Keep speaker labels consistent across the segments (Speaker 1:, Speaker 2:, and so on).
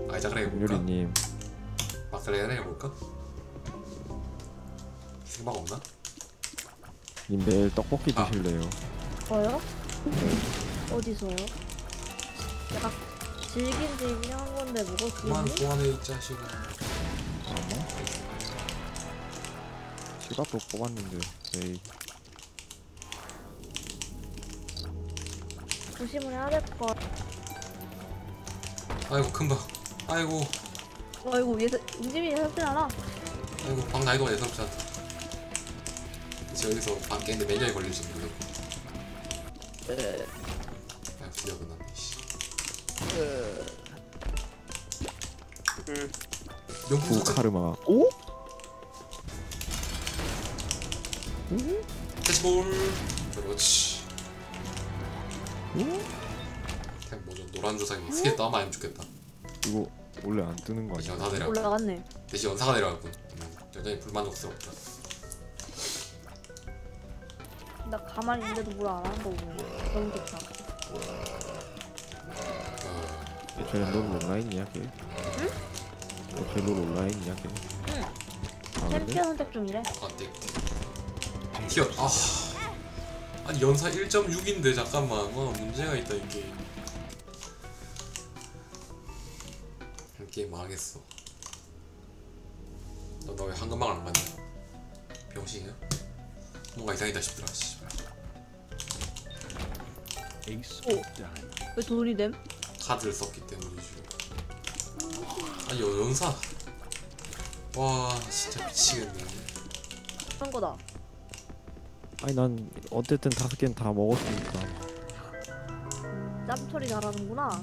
Speaker 1: 아이작을 해볼까?
Speaker 2: 유리님
Speaker 1: 마클레는 해볼까? 생각 없나?
Speaker 2: 님 내일 떡볶이
Speaker 1: 아.
Speaker 2: 드실래요?
Speaker 3: 저요? 어디서요? 내가 질긴 질긴 한 건데 뭐가
Speaker 1: 그만
Speaker 3: 질기?
Speaker 1: 소환해 이 자식아.
Speaker 2: 아마? 지갑도 뽑았는데 내일
Speaker 3: 조심을 해야 될 것.
Speaker 1: 아이고 큰방. 아이고
Speaker 3: 아이고 얘 움직임이 예사롭지 않아.
Speaker 1: 아이고 방 나이도가 예사롭지 않다. 지금 여기서 방 깨는데 몇 년이 걸릴 수 있는 거야. 아 드디어 끝났네 씨. 명품
Speaker 2: 카르마. 오?
Speaker 1: 캐치볼. 그렇지.
Speaker 2: 오?
Speaker 1: 그냥 뭐죠 노란 주사기 스케치 더 많이 하면 좋겠다.
Speaker 2: 이거 원래 안 뜨는 거
Speaker 1: 대신
Speaker 2: 아니야?
Speaker 1: 연사 내려갔군.
Speaker 3: 올라갔네.
Speaker 1: 대신 연사가 내려갔군. 여전히 불만족스럽다.
Speaker 3: 나 가만히 있는데도 뭘 안 하는 거 보고 너무 좋다.
Speaker 2: 저희 롤 온라인이야 걔?
Speaker 3: 응?
Speaker 2: 저희 롤 온라인이야 걔?
Speaker 3: 응.
Speaker 2: 아 그래?
Speaker 3: 챔피언 선택 중이래.
Speaker 1: 안돼. 튀어. 아 아니 연사 1.6인데 잠깐만 문제가 있다 이 게임. 이 게임 망했어. 너 왜 한금방 안 맞냐? 병신이야? 뭔가 이상하다 싶더라. 씨발.
Speaker 3: 오. 왜 돈이 됨?
Speaker 1: 카드를 썼기 때문이지. 아니 연사. 와 진짜 미치겠네.
Speaker 3: 그런 거다.
Speaker 2: 아니 난 어쨌든 5개는 다 먹었으니까.
Speaker 3: 짬처리 잘하는구나.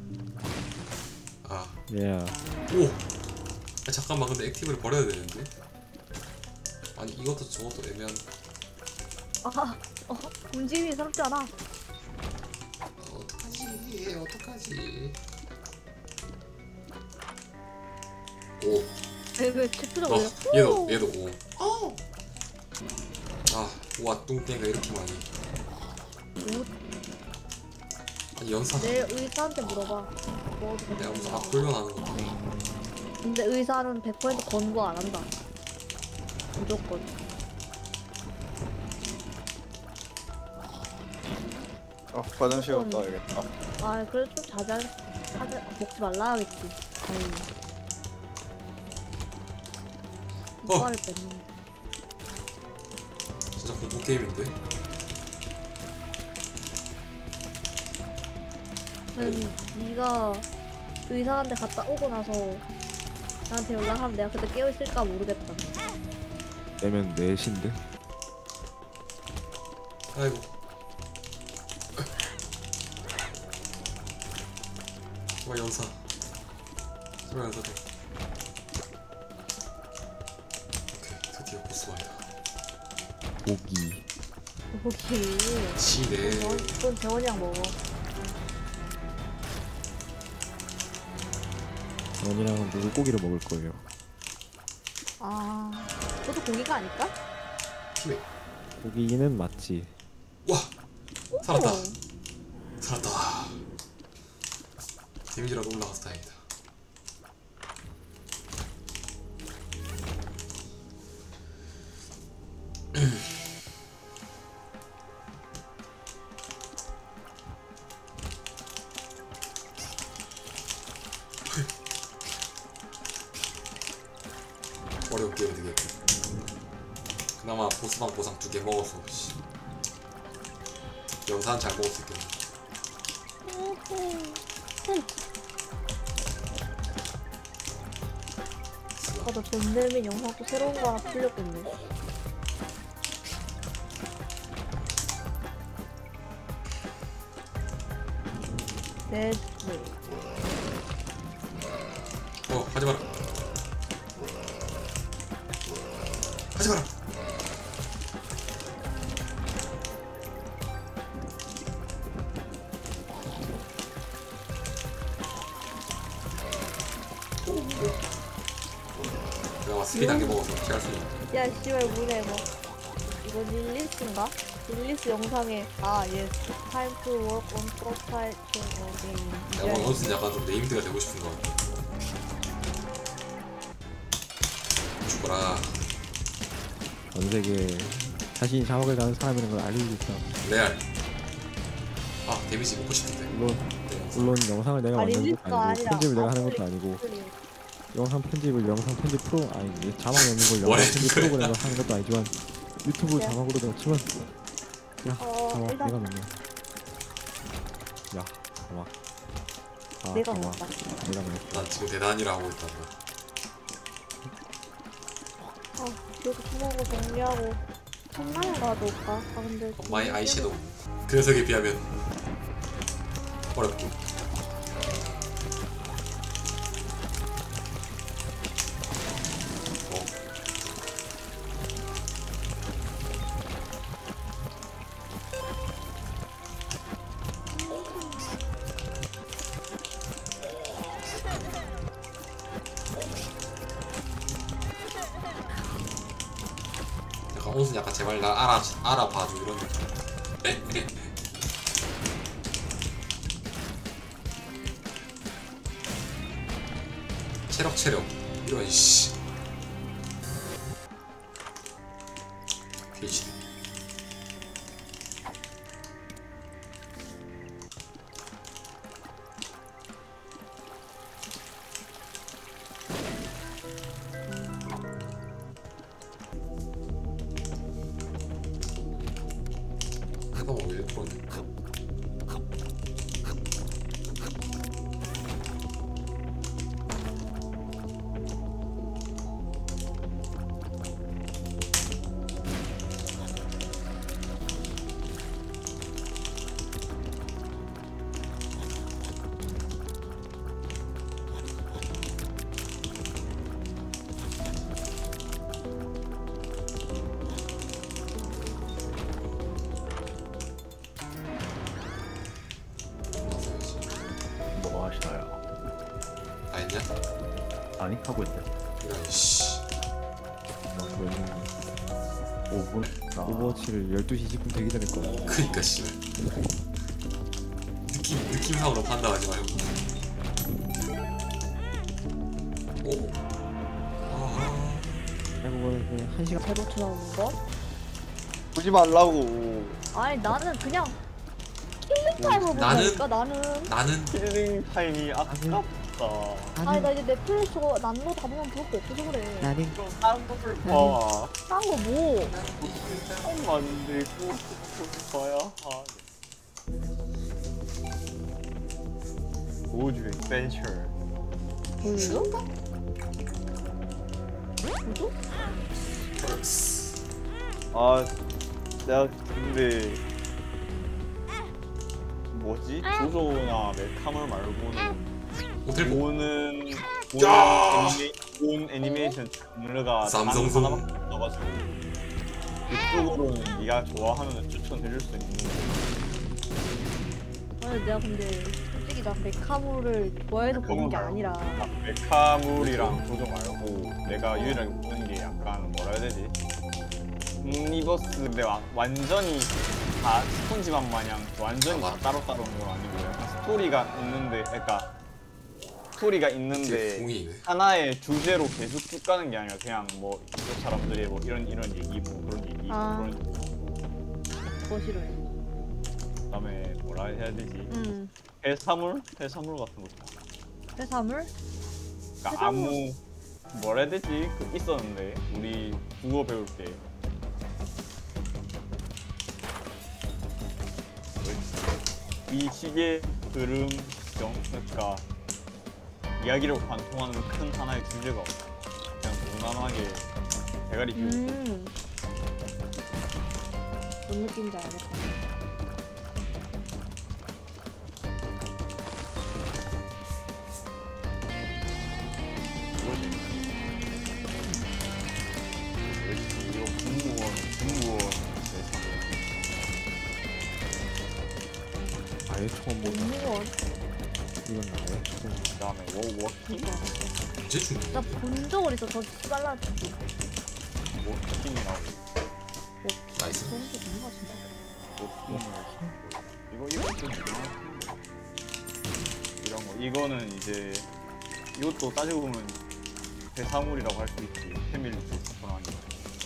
Speaker 1: 아
Speaker 2: 예.
Speaker 1: 오! 아, 잠깐만 근데 액티브를 버려야 되는데? 아니 이것도 저것도 애매한.
Speaker 3: 움직임이 예사롭지 않아.
Speaker 1: 어떡하지 어떡하지. 오!
Speaker 3: 왜 챔피언
Speaker 1: 어
Speaker 3: 올려?
Speaker 1: 얘도 오. 아 우와 뚱땡이가 이렇게 많이. 아니 연사
Speaker 3: 내 의사한테 물어봐. 먹어도
Speaker 1: 내가 무슨
Speaker 3: 괜찮아.
Speaker 1: 막 훈련하는 거.
Speaker 3: 근데 의사는 100% 권고 안 한다. 무조건.
Speaker 4: 화장실 갔다 와야겠다.
Speaker 3: 아 그래도 좀 먹지 말라 하겠지. 아유. 이빨을 뺐는데.
Speaker 1: 진짜 공포 게임인데?
Speaker 3: 네가 의사한테 갔다 오고 나서 나한테 연락하면 내가 그때 깨어있을까 모르겠다.
Speaker 2: 내면 넷인데?
Speaker 1: 아이고. 제발 연사. 제발 연사 돼. 오케이 드디어 보스만이다.
Speaker 2: 고기.
Speaker 3: 오케이.
Speaker 1: 지네.
Speaker 3: 그건 재원이랑 먹어.
Speaker 2: 원이랑은 물고기를 먹을 거예요.
Speaker 3: 아, 그것도 고기가 아닐까?
Speaker 1: 팀에.
Speaker 2: 고기는 맞지.
Speaker 1: 와 살았다.
Speaker 3: 오.
Speaker 1: 살았다. 데미지라도 올라가서 다행이다. 어렵게 되겠고. 그나마 보스방 보상 2개 먹어서 연산 잘 먹을 수 있겠네.
Speaker 3: 나 전멸민 영상 또 새로운 거 하나 풀렸겠네. 네.
Speaker 1: 하지마라. 하지마라. 내가 스피드 한개 먹어서 피할 수 있는.
Speaker 3: 야, 씨발, 뭐냐, 이거. 이거 릴리스인가? 릴리스 영상에, time to work on prototype game.
Speaker 1: 내가 뭔가 어느새 약간 좀 네임드가 되고 싶은 거 같아. 있구나.
Speaker 2: 전 세계에 자신이 자막을 다는 사람이라는 걸 알리고 있다.
Speaker 1: 레알. 아 데미지 먹고 싶은데.
Speaker 2: 물론 영상을 내가 만드는 것도
Speaker 3: 알릴까
Speaker 2: 아니고
Speaker 3: 아니라
Speaker 2: 편집을 내가 하는 것도 아니고 영상 편집을 영상 편집 프로 아니 자막 넣는 걸 영상
Speaker 1: 뭐래,
Speaker 2: 편집
Speaker 1: 그래.
Speaker 2: 프로그램으로 하는 것도 아니지만 유튜브
Speaker 3: 네.
Speaker 2: 자막으로 내가 치면 야 자막
Speaker 3: 일단
Speaker 2: 내가 넣네. 야 자막
Speaker 3: 내가
Speaker 2: 자막
Speaker 3: 넣었다.
Speaker 2: 내가 넣었어.
Speaker 1: 난 지금 대단히라 하고 있단 말이야.
Speaker 3: 이렇게 주먹으로 정리하고 장난을 가져올까? 아 근데
Speaker 1: 마이 아이섀도우. 그 녀석에 비하면 어렵긴. 어. 약간 옷은 약간 제발 나 알아봐줘 이런 느낌. 체력 이런 씨. 페이지. 해봐 1%네.
Speaker 5: 뭐 하시나요?
Speaker 1: 다 했냐?
Speaker 5: 아니 하고 있대.
Speaker 1: 이런 씨.
Speaker 2: 그러면
Speaker 5: 5분? 아,
Speaker 2: 오버워치를 12시 20분 되기 전에 꺼.
Speaker 1: 그니까 씨발. 느낌상으로 판단하지 말고. 오. 아.
Speaker 2: 결국은 그냥 1시간
Speaker 3: 대로트 나오는 거?
Speaker 4: 보지 말라고.
Speaker 3: 아니 나는 그냥 킬링 타임으로 보니까 나는
Speaker 4: 힐링 타임이 아깝다.
Speaker 3: 아니 나 이제 넷플릭스 저거 난로 다 보면 볼 거 없어서 그래.
Speaker 2: 나는
Speaker 4: 좀 다른 것을 봐.
Speaker 3: 딴 거 뭐?
Speaker 4: 처음 만들고 봐야 하. 우주 액벤처.
Speaker 3: 보여줘? 보여줘?
Speaker 4: 아, 내가 근데 뭐지? 조조나 메카몰 말고는
Speaker 1: 호텔 보.
Speaker 4: 보는
Speaker 1: 야!
Speaker 4: 본 애니메이션 장르가
Speaker 1: 삼성송.
Speaker 4: 단 하나밖에 없어가지고 그쪽으로는 네가 좋아하면 추천해줄 수 있는
Speaker 3: 아니 내가 근데 솔직히 나 메카몰을 좋아해서 보는 게 아니라
Speaker 4: 메카몰이랑 조조 말고 내가 유일하게 보는 게 약간 뭐라 해야 되지? 옴니버스 근데 완전히 다 스폰지밥 마냥 완전히 다 따로따로 오는 건 아니고 약간 스토리가 있는데 그러니까 스토리가 있는데
Speaker 1: 공이네.
Speaker 4: 하나의 주제로 계속 쭉 가는 게 아니라 그냥 뭐 이쪽 사람들의 뭐 이런 얘기 뭐 그런 얘기
Speaker 3: 아.
Speaker 4: 그런 얘기.
Speaker 3: 그거 싫어해.
Speaker 4: 그다음에 뭐라 해야 되지?
Speaker 3: 응.
Speaker 4: 해산물 같은 거.
Speaker 3: 해산물?
Speaker 4: 그러니까
Speaker 3: 해산물.
Speaker 4: 아무 뭐라 해야 되지? 그 있었는데 우리 국어 배울 때 이 시계 흐름경 그러니까 이야기를 관통하는 큰 하나의 주제가 없어. 그냥 무난하게 대가리 비우고
Speaker 3: 뭔 느낌인지 알겠다.
Speaker 4: 그거지. 역시 이거 공무원
Speaker 2: 아예 처음 보는
Speaker 3: 공무원.
Speaker 2: 이건 아예 처음.
Speaker 4: 그다음에 워킹
Speaker 1: 언제 죽는
Speaker 3: 나
Speaker 1: 거야?
Speaker 3: 본 적은 있어. 저 빨라.
Speaker 4: 워킹이 나오고
Speaker 1: 나이스.
Speaker 3: 그런 게 뭔가 진짜.
Speaker 4: 이거 좀 유명한 이런 거 이거는 이제 이것도 따지고 보면 대사물이라고 할 수 있지. 패밀리 스폰하는 거.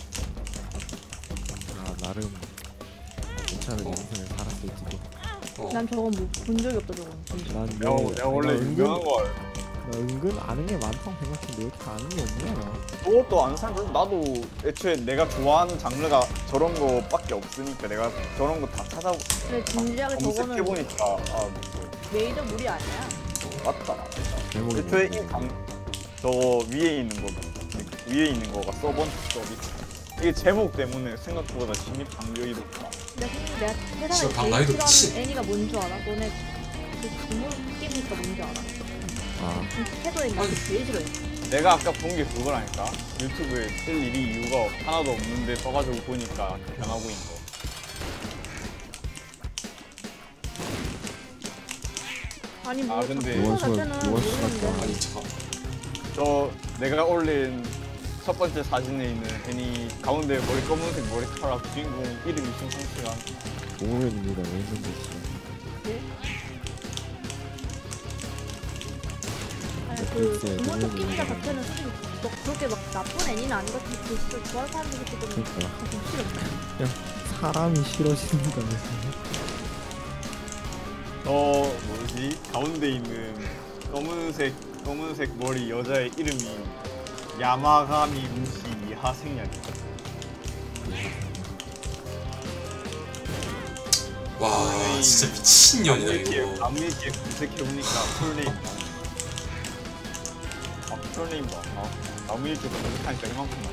Speaker 2: 아 나름 괜찮은
Speaker 1: 어.
Speaker 2: 인생을 살았을지도.
Speaker 3: 난 저건 본 적이 없다 저건. 진짜.
Speaker 2: 난
Speaker 4: 내가 원래 유명한 거 알아.
Speaker 2: 나 은근 아는 게 많다고 생각했는데 왜 이렇게 아는 게 없냐?
Speaker 4: 그것도 아는 사람 별로 나도 애초에 내가 좋아하는 장르가 저런 거밖에 없으니까 내가 저런 거 다 찾아보고
Speaker 3: 근데 진지하게 저거는
Speaker 4: 검색해보니까 뭐,
Speaker 3: 메이저 물이 아니야.
Speaker 4: 맞다.
Speaker 2: 제목이
Speaker 4: 애초에
Speaker 2: 뭐지?
Speaker 4: 저 위에 있는 거 위에 있는 거가 서번트 서비스. 이게 제목 때문에 생각보다 진입 장벽이 높다.
Speaker 3: 내가
Speaker 1: 지금
Speaker 3: 세상에
Speaker 1: 방
Speaker 3: 제일
Speaker 1: 나이도 미친.
Speaker 3: 싫어하는 애니가 뭔 줄 알아? 너네 그 부모 끼니까 뭔 줄 알아?
Speaker 2: 아
Speaker 3: 태도에 나 제일 싫어해.
Speaker 4: 내가 아까 본 게 그거라니까. 유튜브에 쓸 일이 이유가 하나도 없는데 써가지고 보니까 변하고 있는 거.
Speaker 3: 아니 뭐
Speaker 4: 근데
Speaker 3: 그거
Speaker 2: 요원
Speaker 3: 자체는
Speaker 2: 요원
Speaker 3: 모르겠는데.
Speaker 1: 아니 잠깐.
Speaker 4: 저 내가 올린 첫 번째 사진에 있는 애니 가운데 머리 검은색 머리카락 주인공 이름이 심상치가 않아.
Speaker 2: 오면입니다. 왜 있는지 진짜.
Speaker 3: 아니 그
Speaker 2: 글쎄,
Speaker 3: 부모
Speaker 2: 너무
Speaker 3: 끼니가
Speaker 2: 모르겠네.
Speaker 3: 자체는 솔직히 막 그렇게 막 나쁜 애니는 아닌 것 같은데 그 진짜 좋아하는 사람들이 조금
Speaker 2: 그러니까
Speaker 3: 좀 싫어.
Speaker 2: 사람이 싫어지는다면서.
Speaker 4: 뭐지? 가운데 있는 검은색 머리 여자의 이름이 야마가미 무시 하생약이야.
Speaker 1: 와 진짜 미친년이다 이거.
Speaker 4: 나무위키에 검색해보니까 풀네임 풀네임 봐. 나무위키에 검색하니까 이만큼 나와.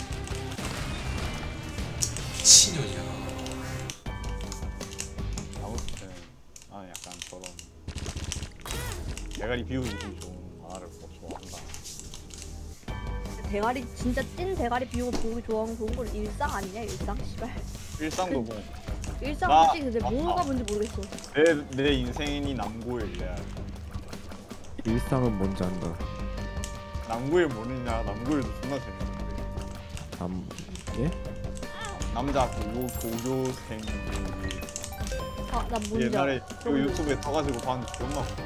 Speaker 1: 미친년이야.
Speaker 4: 아무튼 약간 저런 대가리 비우기 좀 좋은 만화를 좋아한다.
Speaker 3: 대가리 진짜 찐 대가리 비우고 보기 좋아하는 좋은 건 일상 아니냐 일상? 씨발
Speaker 4: 일상도 뭐
Speaker 3: 일상
Speaker 4: 나-
Speaker 3: 솔직히 근데
Speaker 4: 맞다.
Speaker 3: 뭐가 뭔지 모르겠어.
Speaker 4: 내 인생이 남고일 때야.
Speaker 2: 일상은 뭔지 안다.
Speaker 4: 남고일 모르냐? 남고일도 존나 재밌는데.
Speaker 2: 예?
Speaker 4: 남자 고교생들이
Speaker 3: 아난 뭔지
Speaker 4: 옛날에
Speaker 3: 알아.
Speaker 4: 그 유튜브에 떠가지고 봤는데 존나 웃겨.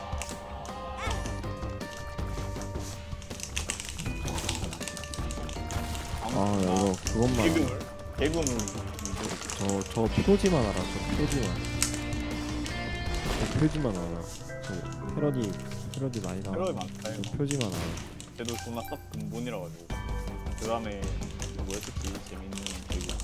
Speaker 2: 아 이거 그것만
Speaker 4: 개그물
Speaker 2: 저 표지만 알아. 저 표지만 알아. 저 패러디 많이 나와.
Speaker 4: 패러디 많다,
Speaker 2: 저
Speaker 4: 이거.
Speaker 2: 표지만 알아.
Speaker 4: 그래도 존나 딱 근본이라 가지고. 그 다음에 뭐였었지? 재밌는 개그.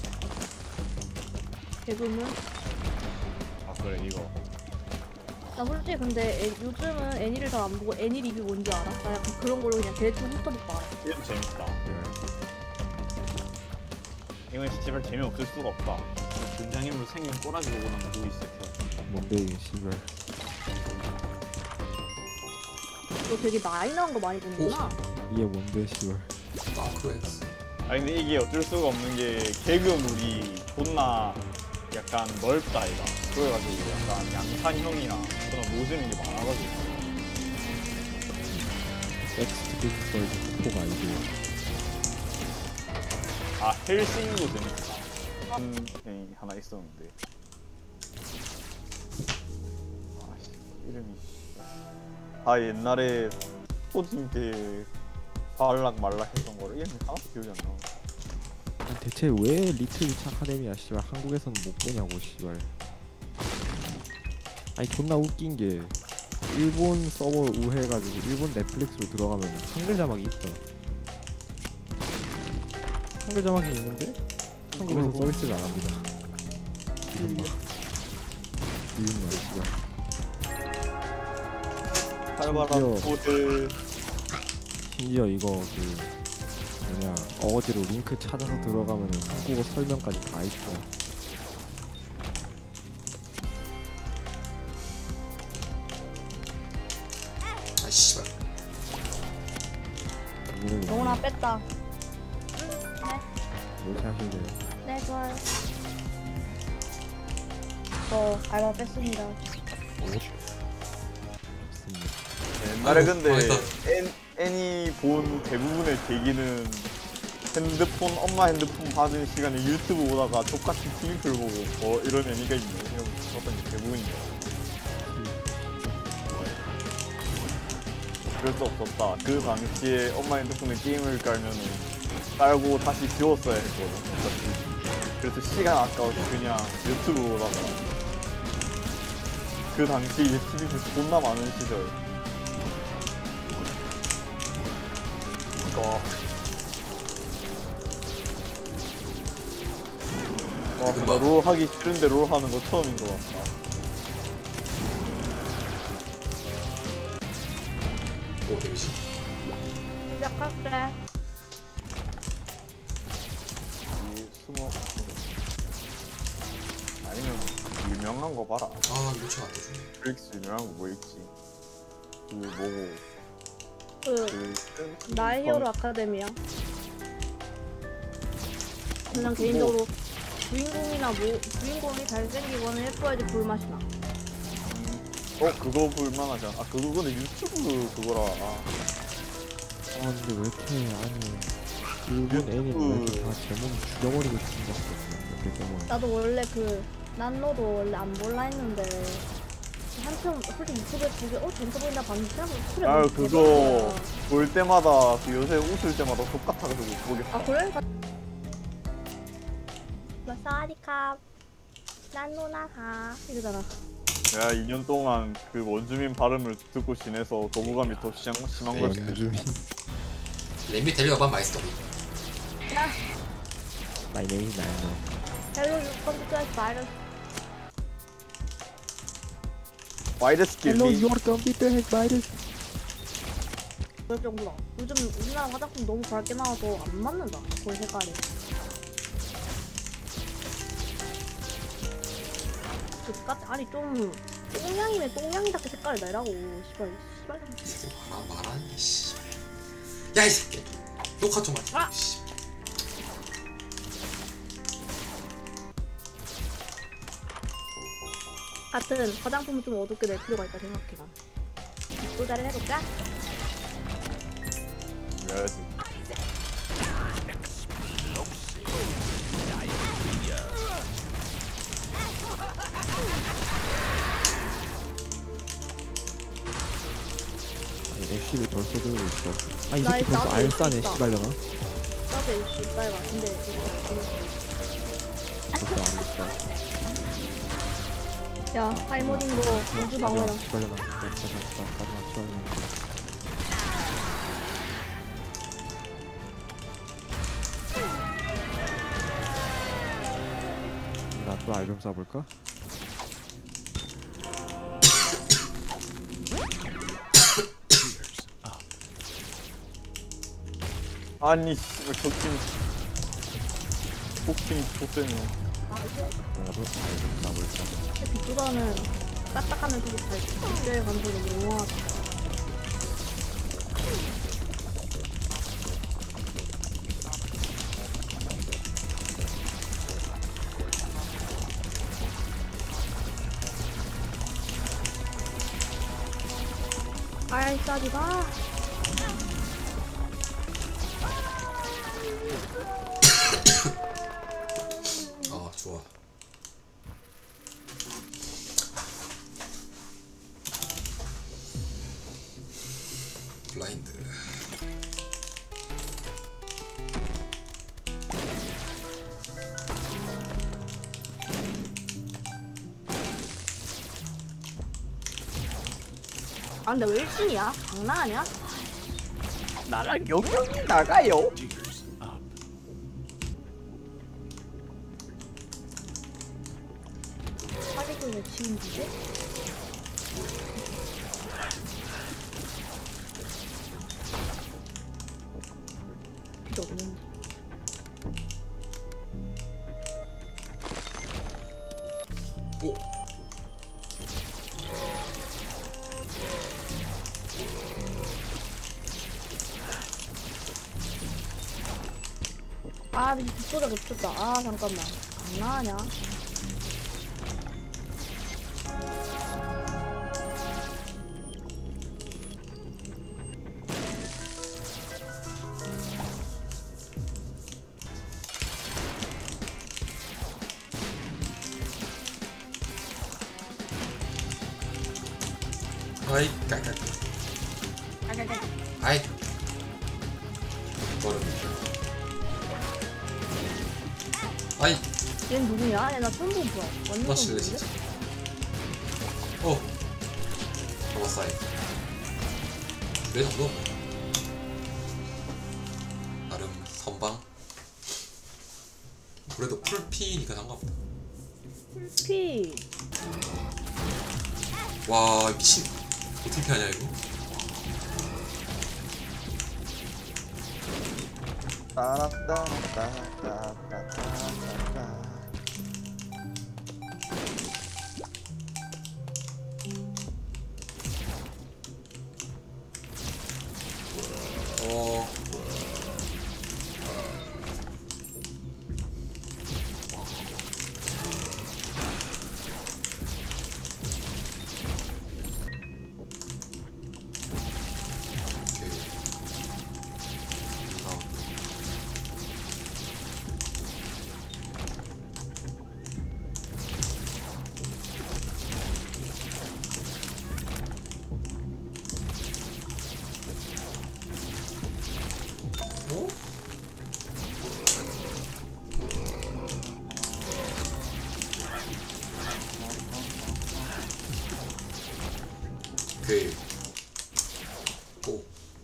Speaker 3: 개그는
Speaker 4: 아 그래 이거.
Speaker 3: 나 솔직히 근데 요즘은 애니를 잘 안 보고 애니 리뷰 뭔지 알아? 나 약간 그런 걸로 그냥 대충 훑어보고 알아.
Speaker 4: 이름 재밌다. 이건 진짜 재미없을 수가 없다. 등장인물 생긴 꼬라지 보고 난 보기 시작해.
Speaker 2: 뭔데 이게 씨발.
Speaker 3: 너 되게 많이 나온 거 많이 보는구나.
Speaker 2: 이게 뭔데 씨발.
Speaker 1: 마크엑스.
Speaker 4: 아니 근데 이게 어쩔 수가 없는 게 개그물이 존나 약간 넓다 이가. 그래가지고 약간 양산형이나 그런 모으는 게 많아가지고.
Speaker 2: 넥스트 빅벌드 포가 아니고.
Speaker 4: 아 헬싱도 재밌다. 이 하나 있었는데. 아씨 이름이. 옛날에 포징 때 발락말락 했던 거를 이름이 하나도 기억이 안 나.
Speaker 2: 대체 왜 리틀 위치 아카데미야 씨발 한국에서는 못 보냐고 씨발. 아니 존나 웃긴 게 일본 서버 우회해가지고 일본 넷플릭스로 들어가면 한글 자막이 있어. 한글 자막이 있는데 한국에서 서비스를 안 합니다. 이윤마 씨발.
Speaker 4: 칼바람 포드.
Speaker 2: 심지어 이거 그 뭐냐 어거지로 링크 찾아서 들어가면 한국어 설명까지 다 있어.
Speaker 1: 아 씨발.
Speaker 3: 영훈아 뺐다.
Speaker 2: 뭘 생각하실래요?
Speaker 3: 네 좋아요. 저 알바 뺐습니다.
Speaker 2: 좋습니다.
Speaker 4: 옛날에
Speaker 1: 아이고,
Speaker 4: 근데
Speaker 1: 망했다.
Speaker 4: 애니 본 대부분의 계기는 엄마 핸드폰 받은 시간에 유튜브 보다가 똑같은 TV를 보고 이런 애니가 있네 이러면 그랬던 게 대부분이에요. 그럴 수 없었다. 그 당시에 엄마 핸드폰에 게임을 깔고 다시 지웠어야 했거든. 그래서 시간 아까워서 그냥 유튜브 보다가 그 당시 이제 TV에서 존나 많은 시절. 와, 나 롤 하기 싫은데 롤 하는 거 처음인 것 같다.
Speaker 1: 오 데미지.
Speaker 3: 시작할게.
Speaker 4: 이 스모 아니면 유명한 거 봐라.
Speaker 1: 아 유치가 안 떠주네.
Speaker 4: 브릭스 유명한 거 뭐 있지? 그 뭐고
Speaker 3: 그
Speaker 4: 그
Speaker 3: 나의 히어로 아카데미야. 그냥 개인적으로 주인공이 잘생기거나 예뻐야지 볼맛이 나.
Speaker 4: 그거 볼만하잖아. 아 그거는 유튜브 그거라.
Speaker 2: 근데 왜 이렇게 아니 일본 애니는 왜 이렇게 다 제목 죽여버리고 싶은 것 때문에.
Speaker 3: 나도 원래 난로도 원래 안 볼라 했는데 한참 솔직히 유튜브에 보고 재밌어 보인다 봤는데 생각보다
Speaker 4: 아 그거 볼 때마다 그 요새 웃을 때마다 똑같아가지고 못 보겠어.
Speaker 3: 아 그래? 사와디캅 난 누나가 이러잖아.
Speaker 4: 내가 2년 동안 그 원주민 발음을 듣고 지내서 거부감이 더 심한 걸 수도 있어.
Speaker 1: 렘미 데려가봐 마이스터리.
Speaker 2: My name is Nano.
Speaker 3: 헬로 컴퓨터 바이러스.
Speaker 4: 바이러스
Speaker 2: Hello,
Speaker 4: 길리.
Speaker 2: your computer has virus.
Speaker 3: 그럴 정도다. 요즘 우리나라 화장품 너무 밝게 나와서 안 맞는다. 볼 색깔이. 아니 좀 똥냥이면 똥냥이답게 색깔을 내라고. 시발.
Speaker 1: 이 새끼 말하네 씨. 야이 새끼. 녹화 좀 하자.
Speaker 3: 아!
Speaker 1: 씨.
Speaker 3: 같은 화장품은 좀 어둡게 낼 필요가 있다 생각해 난. 또 다른 해볼까?
Speaker 4: 그래야지.
Speaker 2: 애쉬를 벌써 들고 있어. 이
Speaker 3: 나
Speaker 2: 새끼 벌써
Speaker 3: 나도
Speaker 2: 알싸네
Speaker 3: 있다.
Speaker 2: 씨발려나.
Speaker 3: 나도 역시 이빨가. 근데
Speaker 2: 벌써 알싸.
Speaker 3: 야 하이머딩도 우주 방어랑
Speaker 2: 씨발려나. 씨발려나. 나또 알좀 쏴볼까?
Speaker 4: 아니 씨발 저팀 폭팀 좋대네.
Speaker 2: 나도 알좀 쏴볼까?
Speaker 3: 빅보다는 딱딱하면 되게 잘 빅조의 감성이 너무 용하다. 아이 싸지마.
Speaker 1: 아 좋아. 블라인드.
Speaker 3: 아 근데 왜 1순위야? 장난하냐?
Speaker 4: 나랑 영영이 나가요.
Speaker 3: 사기꾼 왜 지금 주지? 필요 없는데.
Speaker 1: 오.
Speaker 3: 아 근데 뒷소리가 놓쳤다. 아 잠깐만. 장난하냐?
Speaker 1: 아이 깔깔. 아이 어렵네. 아이
Speaker 3: 얘는 누구야? 얘나 처음 본 거야. 완전
Speaker 1: 나
Speaker 3: 처음
Speaker 1: 실례
Speaker 3: 보는데?
Speaker 1: 진짜. 잡았어 아이. 왜 잡노? 나름 선방. 그래도 풀피니까 상관없다.
Speaker 3: 피.
Speaker 1: 와 미친. 어떻게 하냐 이거?
Speaker 6: 따라따라따따따따따.
Speaker 1: 어. 오케이. 다음. 어? 오케이. 오.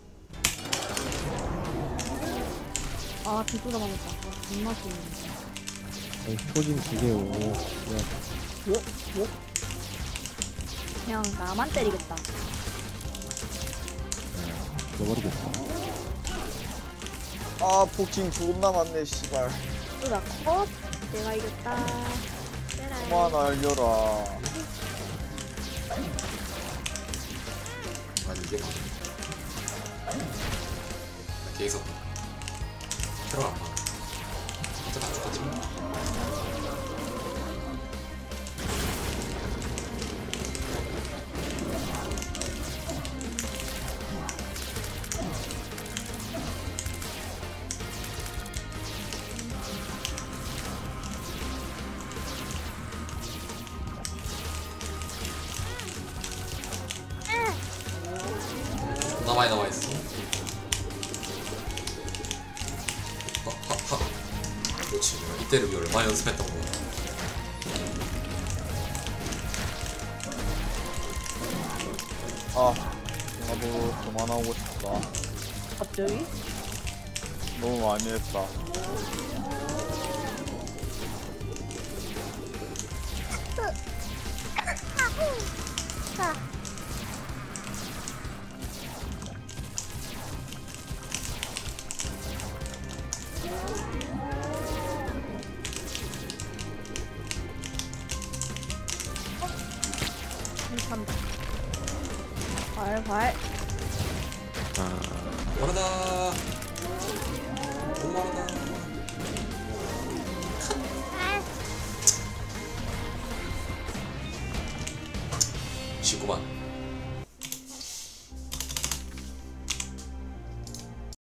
Speaker 3: 아, 비수다 맞았다. 아, 존맛이네.
Speaker 2: 효진 2개 오고 그냥
Speaker 3: 그냥 나만 때리겠다.
Speaker 2: 죽어버리겠다.
Speaker 6: 아 포킹 존나 많네 씨발.
Speaker 3: 뚜다 컷. 내가 이겼다. 때라이.
Speaker 6: 그만 알려라.
Speaker 1: 아니 이게 맞네. 나 계속 들어가. 진짜 다 죽었지. 존나 많이 남아있어. 하하하. 그렇지. 내가 이때를 위해 얼마나 연습했던 거야.
Speaker 6: 아 나도 그만하고 싶다.
Speaker 3: 갑자기?
Speaker 6: 너무 많이 했다.
Speaker 3: 한참. 발발.
Speaker 1: 빠르다. 너무 빠르다. 19만.